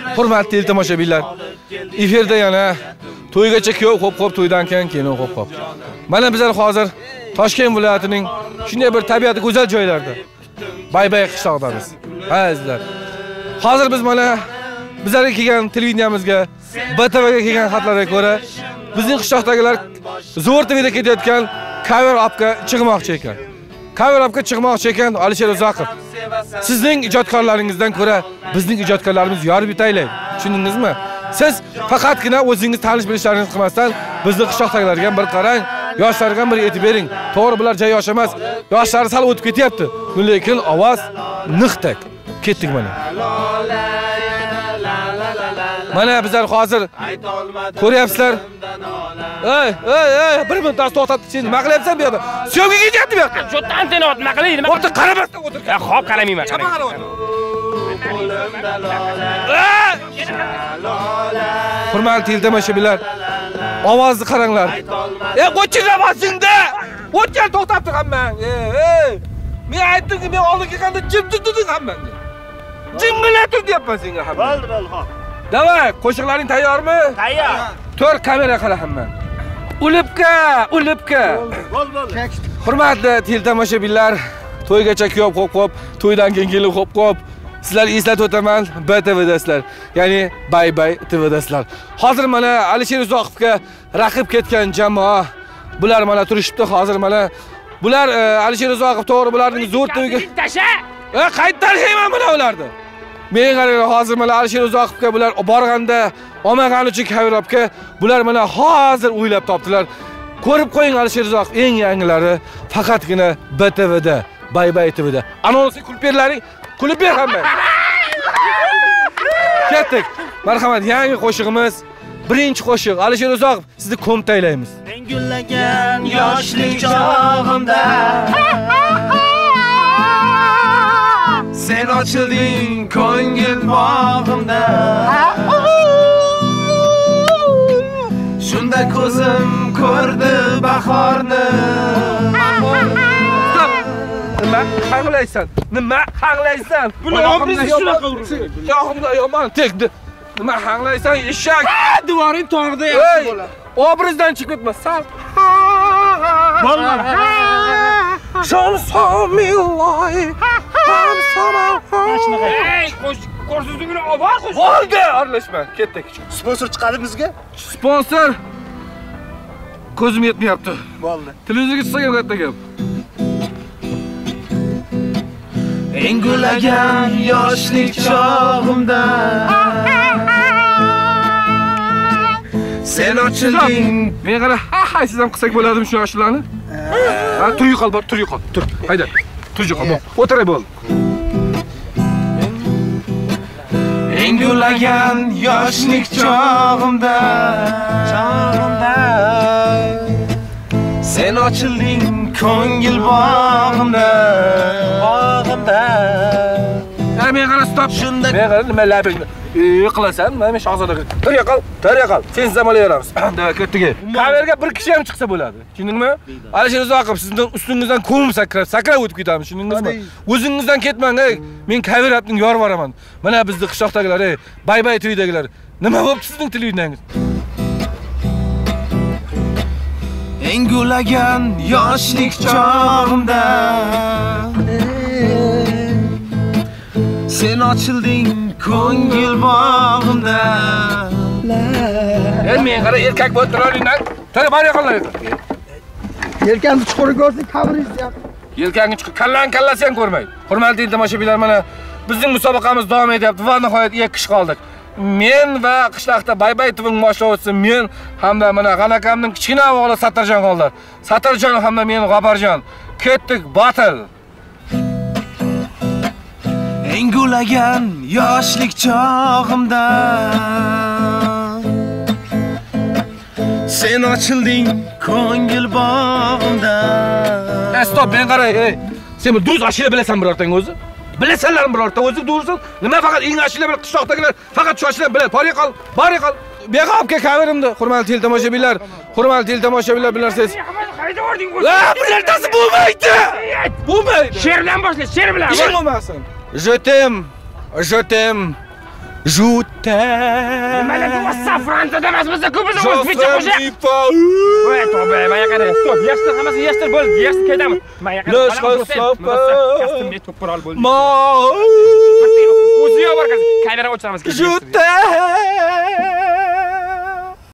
Hurmatli tomoshabinlar, efirda yana to'ygacha kuyov xo'p to'ydan keyin kino xo'p. Mana bizlar hozir Toshkent viloyatining shunday bir tabiati go'zal joylarda Baybay qishlog'idamiz. Azizlar. Hozir biz mana bizlarga kelgan televideniyamizga, BTVga kelgan xatlarga ko'ra, bizning qishloqdagilar zo'r TVda ketayotgan cover upga chiqmoqchi ekan. Cover upga chiqmoqchi ekan Alisher Uzoqov. Sizning ijodkorlaringizdan ko'ra bizning ijodkorlarimiz yorib yutaylik. Tushundingizmi? Siz faqatgina o'zingiz tanish bilishlaringiz qilmasdan bizning qishloqdagilarga ham bir qarang, yoshlarga ham bir e'tibor bering. To'g'ri, bular joy yosh emas. Yoshlari sal o'tib ketyapti. Lekin ovoz niqtak. Ketdik mana. Mana bizlar hozir ko'ryapsizlar. Bir minutda to'xtatib, sen nima qilyapsan bu yerda? Suyovga ketyapti bu yoqqa. Shu tantani nima qilaylik? Nima? O'rta qaramasdan o'tir. Xo'p, qaramayman. Hurmatli tomoshabinlar, ovozni qaranglar. Qo'chiramasingda. O'tgan to'xtatdi hammang. Men aytdim-ki, men oldiga kelganda jim turding hammangni. Jimgina tur deyapman senga hamma. Bo'ldi, xo'p. Davay, qo'shiqlaring tayyormi? Tayyor. To'r kamera qara hamma. Ulibka. Bo'l. Hurmatli tomoshabinlar, to'ygacha kuyov xo'p, to'ydan keyin kelib xo'p. Sizlarga eslatib o'taman, BTVdasizlar. Ya'ni Baybay TVdasizlar. Hozir mana Alisher Uzoqovga raqib ketgan jamoa bular mana turishibdi. Hozir mana bular Alisher Uzoqov to'g'ri bularning zo'r to'yiga. Tasha. Qaytarayman mana ularni. Men qarang, hozir mana Alisher Uzoqovga bular borganda olmagan uchun Kavirobga bular mana hozir o'ylab topdilar. Ko'rib qo'ying, Alisher Uzoqov eng yangilari faqatgina BTVda, Baybay TVda. Anonsi kulperlaring kulib ber hamma. Ketdik. Marhamat, yangi qo'shig'imiz, birinchi qo'shiq. Alisher Uzoqov, sizni ko'mtaylaymiz. Men gullagan yoshlik chog'imda sen ochilding ko'ngil bog'imda. Shunda ko'zim ko'rdi bahorni. Nima hanglaysan? Buni obriz shunaqa ursin. Yo'qimda yomon tegdi. Nima hanglaysan? Eshak. Devoring tog'ida yaxshi bo'ladi. Obrizdan chiqib ketma. Sal. Bo'lmadi. Shomsomiloy. Ey, ko'rsizligini obor qo'sh. Bo'ldi, aralashma. Ketdik. Sponsor chiqadi bizga? Sponsor ko'zim yetmayapti. Bo'ldi. Televizorga chiqsa ham katta gap. Eng gullagan yoshlik chog'imda sen ochilding. Men qara, ha, siz ham qilsak bo'ladimi shu yoshlarni? Ha, tur yiqol, tur. Hayda. Tur yiqol. O'tiray bo'l. Eng gullagan yoshlik chog'imda sen ochilding ko'ngil bog'imda. Men qara, stop. Men qara, nima labingni qilasan? Men shahzodaga. Tur yiqol. Sen zamolaveramiz. Da, ketdik. Kamerga bir kishi ham chiqsa bo'ladi. Tushundingmi? Alisher Uzoqov, sizdan ustingizdan ko'm sakrab o'tib ketamiz, tushundingizmi? O'zingizdan ketmang, men kamerapning yor boraman. Mana bizni qishloqdagilar, Baybay TVdagilar. Nima bo'pti sizning televidenyangiz? Eng gullagan yoshlik chog'imda sen ochilding ko'ngil bog'imda. Men qara, erkak bo'lib turaringdan. Tara, bari qollar. Yelkanni chuqur ko'rsin, kabringizni yap. Yelkanni chuqur, kallasi ham ko'rmaydi. Hurmatli tomoshabinlar, mana bizning musobaqamiz davom etyapti va nihoyat 2 kishi qoldik. Men va qishloqda Baybay TVning boshlovchisi men hamda mana G'anakamning kichkina o'g'li Satarjon qoldilar. Satarjon hamda men G'afarjon. Ketdik battle. Eng gullagan yoshlik chog'imda sen ochilding ko'ngil bog'imda. Stop, men qaray, sen bu duz ashila bilasan birortang o'zi? Bilasanlarmi birorta o'zi dursin? Nima faqat eng ashila bir qishloqdagilar faqat shu ashila biladi. Bari qol. Beg'obga kamerimda. Hurmatli tomoshabinlar, bilarsiz. Qayda o'rding o'zi? Birortasi bo'lmaydi. Bo'lmaydi. Sher bilan boshla, sher bilan. Ish bo'lmasin. Je t'aime. Mana bu Fransiyada emasmizda ko'p biz o'zbekcha qo'shiq. Voy, to'g'ri, mana qara, stop. Yashtir hammasi yashtir bo'ldi. Yashtir ketamiz. Mana qara. Kastimga to'pqirol bo'ldi. O'zi yo'q barkasi. Kamera o'chiramiz.